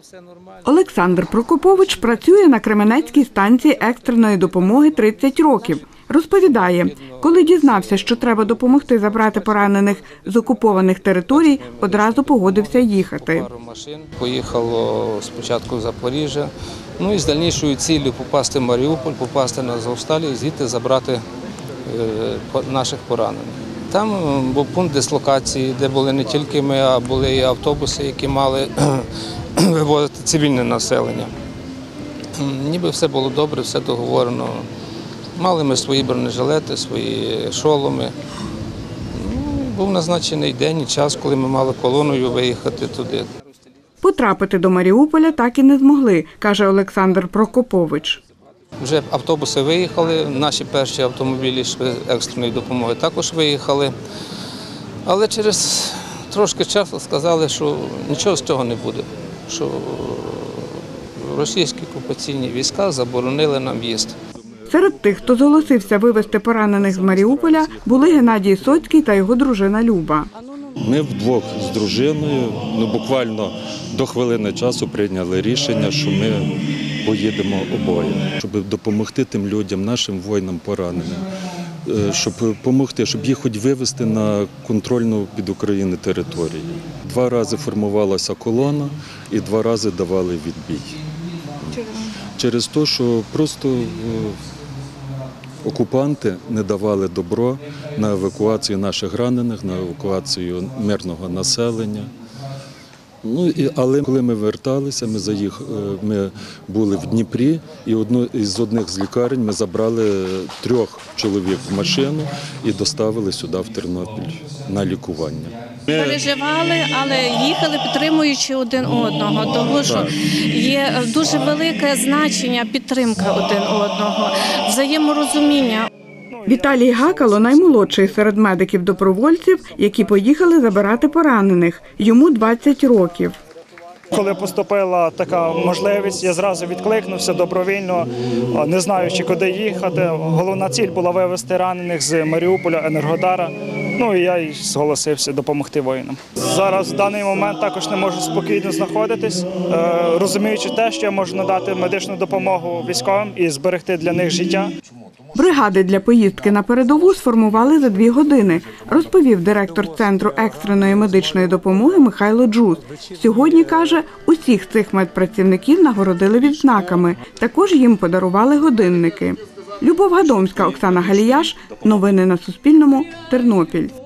Олександр Прокопович працює на Кременецькій станції екстреної допомоги 30 років. Розповідає, коли дізнався, що треба допомогти забрати поранених з окупованих територій, одразу погодився їхати. Поїхало спочатку в Запоріжжя, і з дальнішою ціллю попасти в Маріуполь, попасти на Азовсталь і звідти забрати наших поранених. Там був пункт дислокації, де були не тільки ми, а були і автобуси, які мали вивозити цивільне населення. Ніби все було добре, все договорено. Мали ми свої бронежилети, свої шоломи. Був назначений день і час, коли ми мали колоною виїхати туди. Потрапити до Маріуполя так і не змогли, каже Олександр Прокопович. Вже автобуси виїхали, наші перші автомобілі екстреної допомоги також виїхали. Але через трошки часу сказали, що нічого з цього не буде, що російські окупаційні війська заборонили нам в'їзд. Серед тих, хто зголосився вивезти поранених з Маріуполя, були Геннадій Соцький та його дружина Люба. Ми вдвох з дружиною буквально до хвилини часу прийняли рішення, що ми поїдемо обоє, щоб допомогти тим людям, нашим воїнам пораненим, щоб допомогти, щоб їх хоч вивезти на контрольну під Україною територію. 2 рази формувалася колона і 2 рази давали відбій. Через те, що просто окупанти не давали добро на евакуацію наших ранених, на евакуацію мирного населення. Але коли ми верталися, ми були в Дніпрі, і з одних з лікарень ми забрали 3 чоловік в машину і доставили сюди, в Тернопіль, на лікування. Переживали, але їхали, підтримуючи один одного, тому що є дуже велике значення підтримка один одного, взаєморозуміння. Віталій Гакало – наймолодший серед медиків-добровольців, які поїхали забирати поранених. Йому 20 років. Коли поступила така можливість, я зразу відкликнувся добровільно, не знаючи, куди їхати. Головна ціль була вивезти ранених з Маріуполя, Енергодара. І я й зголосився допомогти воїнам. Зараз в даний момент також не можу спокійно знаходитись, розуміючи те, що я можу надати медичну допомогу військовим і зберегти для них життя. Бригади для поїздки на передову сформували за 2 години, розповів директор Центру екстреної медичної допомоги Михайло Джус. Сьогодні, каже, усіх цих медпрацівників нагородили відзнаками. Також їм подарували годинники. Любов Гадомська, Оксана Галіяш. Новини на Суспільному. Тернопіль.